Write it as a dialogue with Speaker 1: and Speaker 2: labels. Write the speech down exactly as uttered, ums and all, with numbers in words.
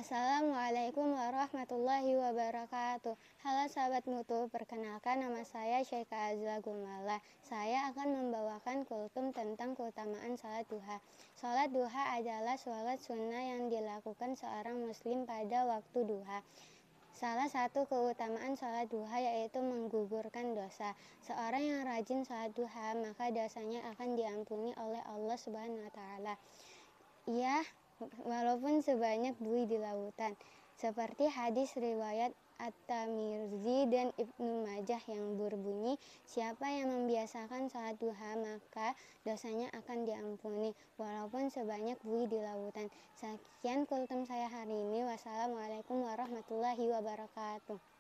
Speaker 1: Assalamualaikum warahmatullahi wabarakatuh. Halo sahabat mutu, perkenalkan nama saya Syaika Azla Gumala. Saya akan membawakan kultum tentang keutamaan sholat duha. Sholat duha adalah sholat sunnah yang dilakukan seorang muslim pada waktu duha. Salah satu keutamaan sholat duha yaitu menggugurkan dosa. Seorang yang rajin sholat duha, maka dosanya akan diampuni oleh Allah Subhanahu wa Ta'ala. Ya, walaupun sebanyak buih di lautan, seperti hadis riwayat At-Tirmidzi dan Ibnu Majah yang berbunyi, siapa yang membiasakan sholat duha maka dosanya akan diampuni walaupun sebanyak buih di lautan. Sekian kultum saya hari ini. Wassalamualaikum warahmatullahi wabarakatuh.